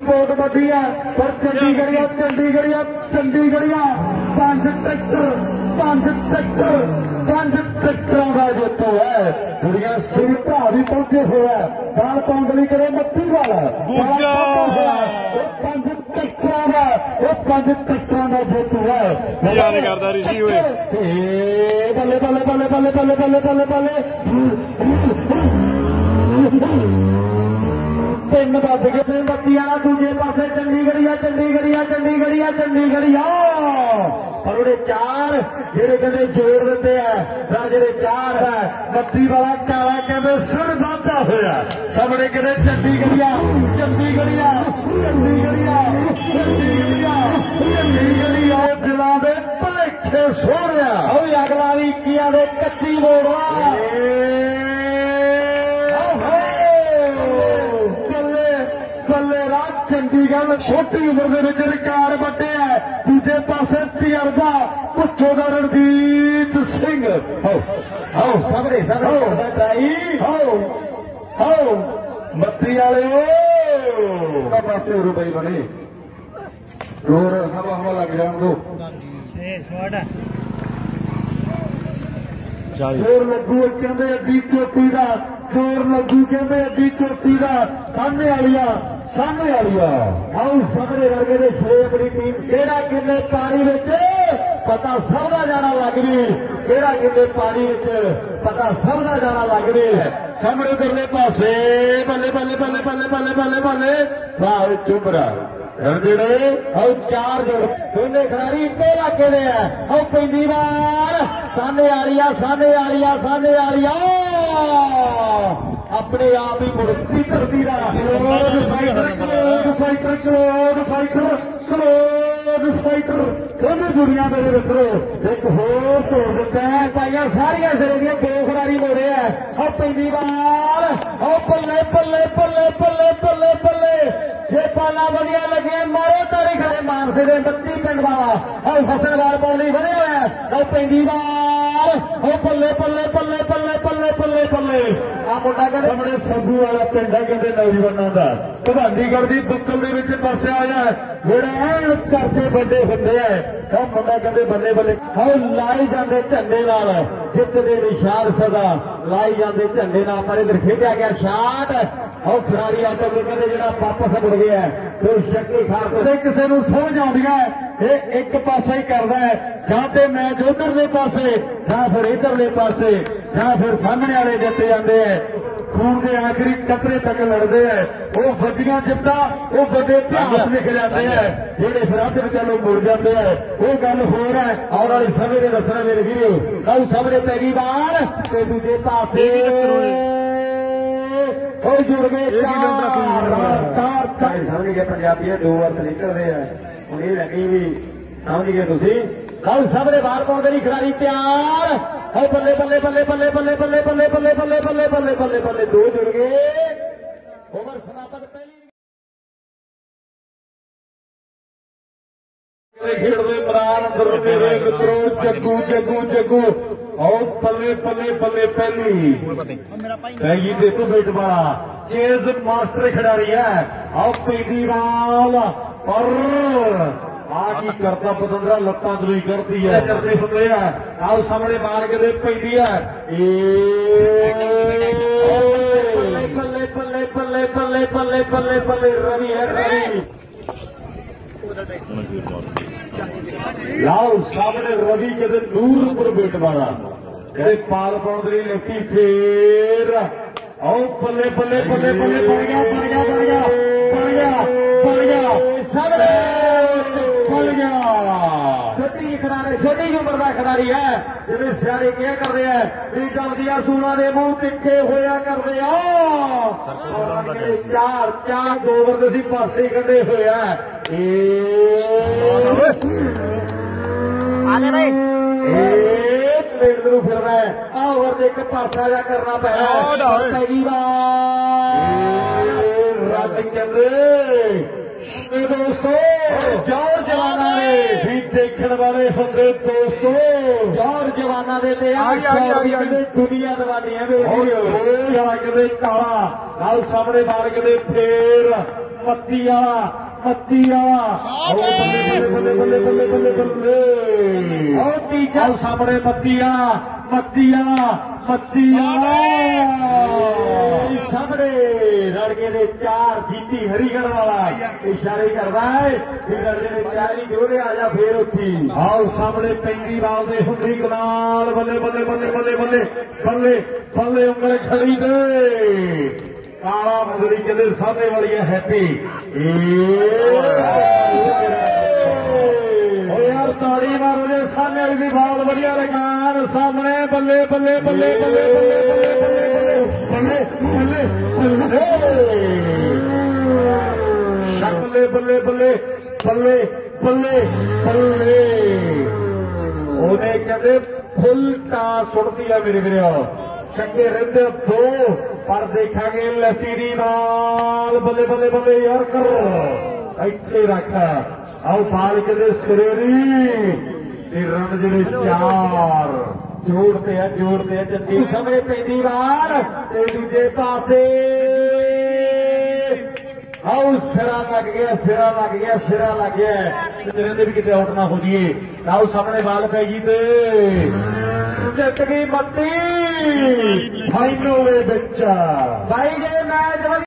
बहुत वड्डी है पर चंडीगढ़िया चंडीगढ़िया चंडीगढ़िया पांच ट्रैक्टरों का जेतू है दुनिया सुविधा भी पहुंचे हुए बाल पाउंडली करे मत्ती वाला पांच ट्रैक्टरों का जेतू है करता ऋषि हुए बल्ले बल्ले बल्ले बल्ले बल्ले बल्ले बल्ले बल्ले तीन बज गए बत्तियां दूजे पासे चंडीगढ़िया चंडीगढ़िया चंडीगढ़िया चंडीगढ़िया पर उन्हें चार जेडे कहते जोड़ देते हैं जेडे चार है बत्ती वाला काला कहते सिर वाधा होया सामने कहते चंडीगढ़िया चंडीगढ़िया चंडीगढ़िया चंडीगढ़िया चंडीगढ़िया दिलों के भलेखे सो रहा और अगला भी किया कच्ची मोड़वा चंडीगढ़ छोटी उम्र के रिकार्ड बटे है दूजे पासे तजर्बा पुछो का रणजीत सिंह मत्ती वाले पासे रुपये बने रोर हवा हवा लग जान दो जोर लगू कहते अड्डी चोटी का जोर लगू कहते अड्डी चोटी का सामने वालिया आओ सामने वर्गे ने छे अपनी टीम केड़ा किन्ने पानी में पता सबका जाना लग गई केड़ा किन्ने पानी में पता सबका जाना लग गई सामने उधरले पासे बल्ले बल्ले बल्ले बल्ले बल्ले बल्ले बल्ले वाह चुप रहा और चार जोड़ दोनों खिलाड़ी इतने इलाके में है और पहली बार सामने आ लिया अपने आप ही मुड़ती करती रहा फाइटर दोनों दुनिया मेरे मित्रों एक होर तोड़ देता है पाइया सारिया सिरे दिया दो खिलाड़ी मोड़े है और पहली बार और पल्ले पल्ले पल्ले पल्ले पल्ले पल्ले जे पाला बढ़िया लगे मारो तारी खड़े मानसे दे बत्ती पिंड वाला और फसलवार पौली बने हुए और पहली बार और पल्ले पल्ले पल्ले पल्ले पल्ले पल्ले पल्ले आ मुंडा कहते सामने संधू वाला पिंड है कहते नौजवानों का भवानीगढ़ की बुक्कल के पासे आया जेड़ा करते बड़े होंगे है मुंडा कहते बल्ले बल्ले और लाई जाते झंडे नाल जित दे निशान सदा लाई जाते झंडे नाल पर इधर खेड़ा गया शाट और खिलाड़ी ऑटोमेटिक कहते जो वापस मुड़ गया तो शक्ति खान किसी को समझ आती है एक पासा ही करता है या तो मैच उधरले पासे या फिर इधरले पासे या फिर सामने वाले जिते जाते हैं खून के आखिरी कतरे तक लड़ते हैं वो वड्डियां जितना वो बड़े इतिहास लिख जाते हैं जेडे फिर अध चलो मुड़ जाते हैं वो गल हो रहा है और वाली समय ने दसना मेरे वीडियो कल सामने पहली बार दूजे पासे जुड़ गए चार समझ गए पंजाबी दो अर्थ निकल रहे हैं हूँ ये लगी भी समझ गए तुम कल सामने बाहर पाने नहीं खिलाड़ी तैयार है बल्ले बल्ले बल्ले बल्ले बल्ले बल्ले बल्ले बल्ले बल्ले बल्ले बल्ले बल्ले बल्ले दो जुड़ गए ओवर समापन पहली खेड़े मैदान मित्रों जग्गू जग्गू जग्गू और पल्ले पल्ले पल्ले पहली देखो बेट बड़ा चेज मास्टर खिलाड़ी है और पहली बाल और आगे करता पतंदरा लत्ता चलुई करती है करते होते हैं आओ सामने मार के दे पैदी है पल्ले पल्ले पल्ले पल्ले पल्ले पल्ले पल्ले रवि है रवि लाओ सामने रवि के दे नूरपुर बेट वाला कहते पाल पाउंडरी लेती फिर आओ पल्ले पल्ले पल्ले पल्ले पड़ गया पड़ गया पड़ गया पड़ गया पड़ गया सामने पड़ गया छोटी खिलाड़ी छोटी उम्र का खिलाड़ी है जिन्हें सियारे क्या कर रहे हैं जमदिया सूला के मुंह तिखे होया कर रहे चार चार दो ओवर तुम पासे कटे हुए पेड़ ਨੂੰ ਫਿਰਦਾ ਹੈ ਆ ਓਵਰ ਦੇ ਇੱਕ ਪਾਸਾ ਜਾ ਕਰਨਾ ਪੈਣਾ ਪੈਗੀ ਬਾਲ ਰੱਦ ਕਹਿੰਦੇ दोस्तों जौर जवाना ने भी देखने वाले होंगे दोस्तों जौर जवाना दे दुनिया दवानी है काला लाल सामने मार के फिर ਮੱਤੀ ਵਾਲਾ ਬੱਲੇ ਬੱਲੇ ਬੱਲੇ ਬੱਲੇ ਬੱਲੇ ਬੱਲੇ ਉਹ ਤੀਜਾ ਸਾਹਮਣੇ ਮੱਤੀ ਵਾਲਾ ਸਾਹਮਣੇ ਰੜਕੇ ਦੇ 4 ਜੀਤੀ ਹਰੀਗੜ੍ਹ ਵਾਲਾ ਇਸ਼ਾਰੇ ਕਰਦਾ ਹੈ ਕਿ ਰੜਕੇ ਦੇ 4 ਹੀ ਜੋੜੇ ਆ ਜਾ ਫੇਰ ਉੱਥੀ ਆਓ ਸਾਹਮਣੇ ਪੈਂਦੀ ਬਾਲ ਦੇ ਹੁੰਦੀ ਕਨਾਲ ਬੱਲੇ ਬੱਲੇ ਬੱਲੇ ਬੱਲੇ ਬੱਲੇ ਬੱਲੇ ਬੱਲੇ ਉਂਗਲ ਖੜੀ ਦੇ ਕਾਲਾ ਮੁੰਦਰੀ ਕਹਿੰਦੇ ਸਾਹਮਣੇ ਵਾਲੀ ਹੈ ਹੈਪੀ ਓ ਯਾਰ ਤਾੜੀ ਮਾਰੋ ਜੇ ਸਾਹਮਣੇ ਵਾਲੀ ਦੀ ਬਾਲ ਵਧੀਆ ਲਗਾਨ ਸਾਹਮਣੇ ਬੱਲੇ ਬੱਲੇ ਬੱਲੇ ਬੱਲੇ ਬੱਲੇ ਬੱਲੇ ਬੱਲੇ ਬੱਲੇ ਬੱਲੇ ਬੱਲੇ ਬੱਲੇ ਬੱਲੇ ਬੱਲੇ ਬੱਲੇ ਉਹਨੇ ਕਹਿੰਦੇ ਫੁੱਲ ਟਾ ਸੁੱਟਦੀ ਆ ਮੇਰੇ ਵੀਰੋ ਛੱਕੇ ਰਹਿੰਦੇ 2 ਪਰ ਦੇਖਾਂਗੇ ਲੈਫਟੀ ਦੀ ਬਾਲ ਬੱਲੇ ਬੱਲੇ ਬੱਲੇ ਯਾਰ ਕਰੋ ਇੱਥੇ ਰੱਖ ਆਓ ਬਾਲ ਕਹਿੰਦੇ ਸਿਰੇ ਦੀ ਤੇ ਰਨ ਜਿਹੜੇ 4 ਜੋੜਦੇ ਆ ਜੱਦੀ ਸਮੇਂ ਪੈਂਦੀ ਬਾਲ ਤੇ ਦੂਜੇ ਪਾਸੇ ਆਓ ਸਿਰਾ ਲੱਗ ਗਿਆ ਚਰਿੰਦੇ ਵੀ ਕਿਤੇ ਆਊਟ ਨਾ ਹੋ ਜੀਏ ਆਓ ਸਾਹਮਣੇ ਬਾਲ ਪੈ ਗਈ ਤੇ ਜਿੱਤ ਗਈ ਮੱਤੀ ਫਾਈਨਲ ਦੇ ਵਿੱਚ ਬਾਈ ਜੇ ਮੈਚ